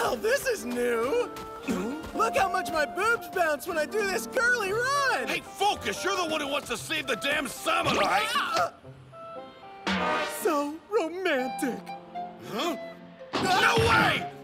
Well, this is new. Look how much my boobs bounce when I do this girly run! Hey, focus! You're the one who wants to save the damn samurai! So romantic. Huh? No way!